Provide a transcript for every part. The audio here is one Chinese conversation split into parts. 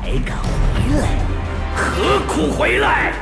还敢回来？何苦回来？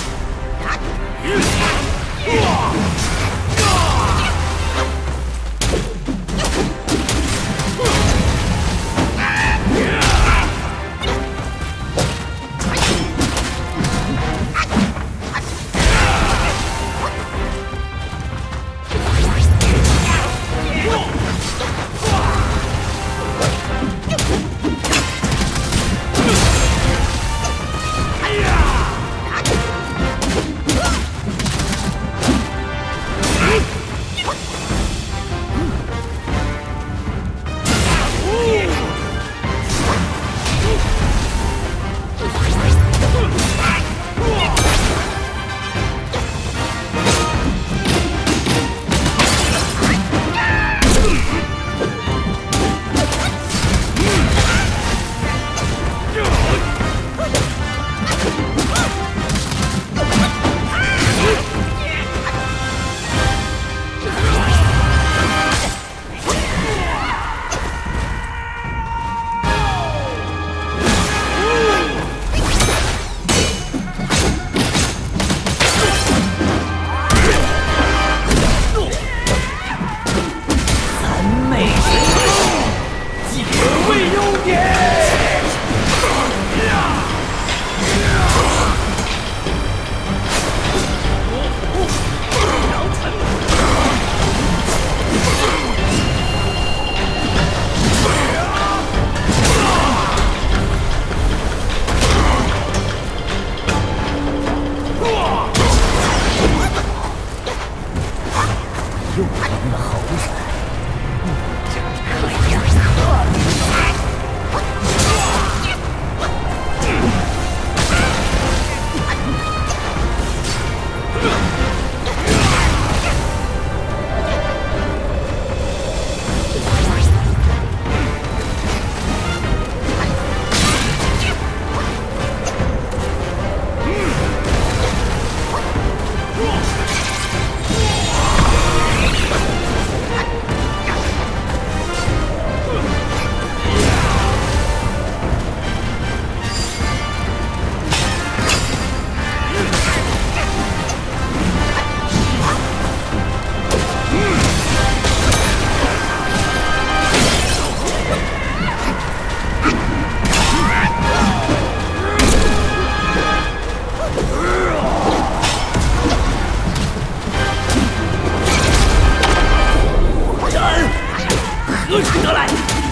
何时得来？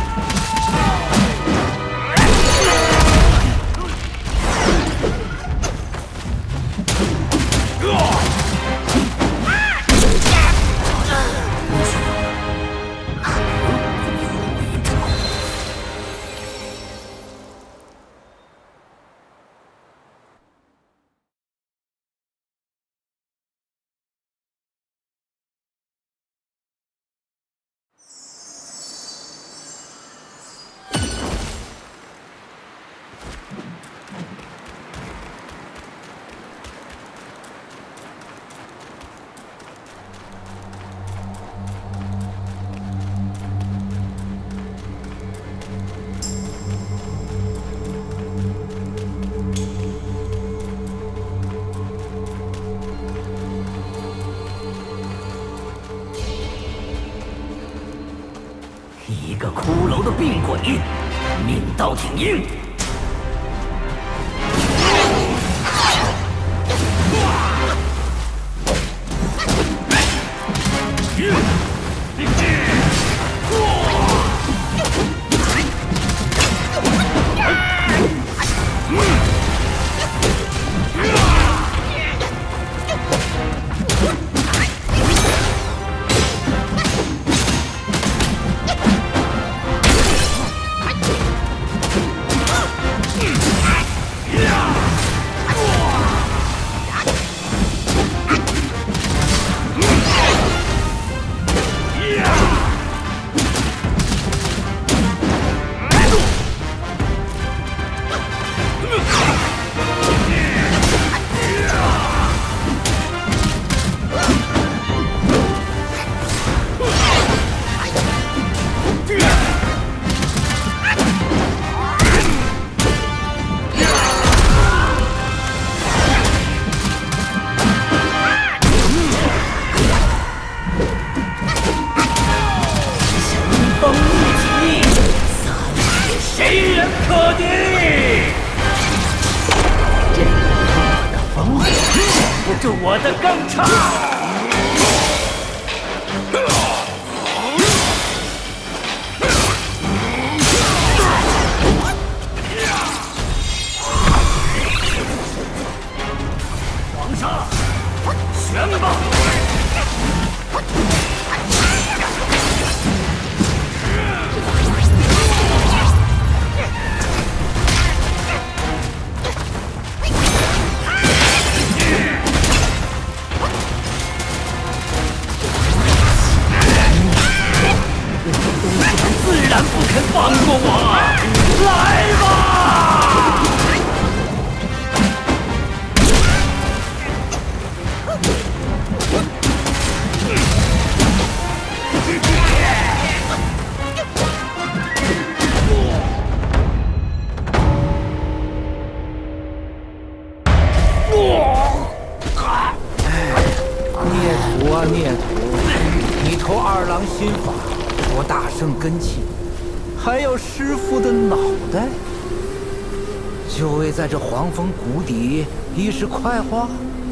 一个骷髅的病鬼，命刀挺硬。 可敌！这恶的风挡不住我的钢叉！ 全吧！自然不肯放过我！来吧！ 孽徒啊孽徒！你投二郎心法，夺大圣根器，还要师父的脑袋，就为在这黄风谷底一时快活？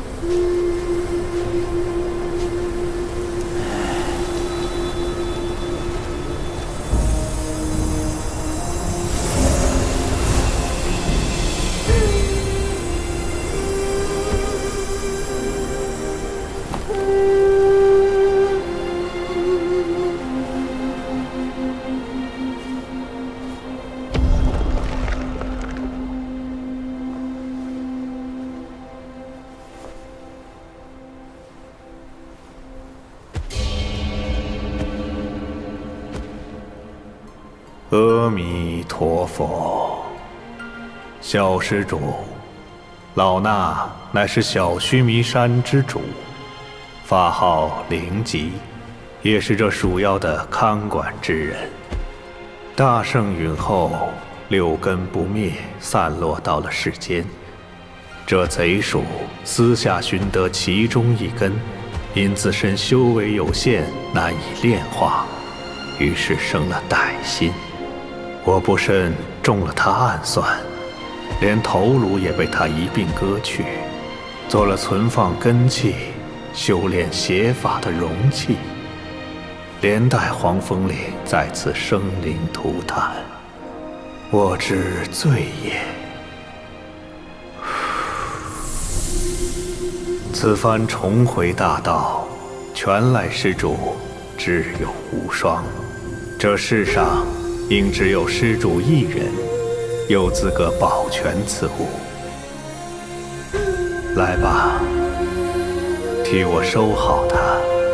阿弥陀佛，小施主，老衲乃是小须弥山之主，法号灵吉，也是这鼠妖的看管之人。大圣陨后，六根不灭，散落到了世间。这贼鼠私下寻得其中一根，因自身修为有限，难以炼化，于是生了歹心。 我不慎中了他暗算，连头颅也被他一并割去，做了存放根器、修炼邪法的容器，连带黄风岭再次生灵涂炭，我之罪也。此番重回大道，全赖施主智勇无双，这世上。 应只有施主一人有资格保全此物。来吧，替我收好它。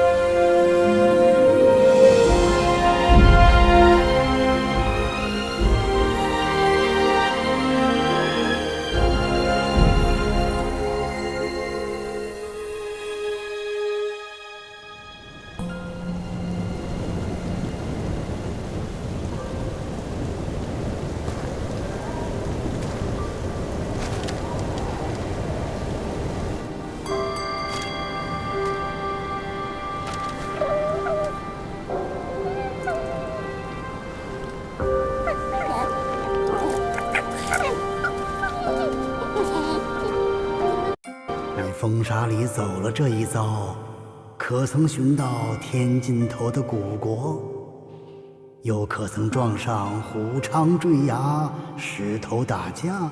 风沙里走了这一遭，可曾寻到天尽头的古国？又可曾撞上虎长坠崖，石头打架？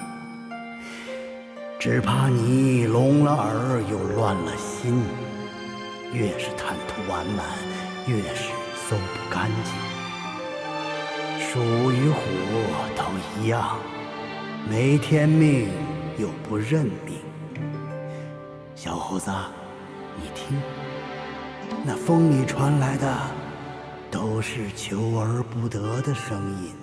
只怕你聋了耳，又乱了心。越是贪图完满，越是搜不干净。鼠与虎都一样，没天命又不认命。 小猴子，你听，那风里传来的都是求而不得的声音。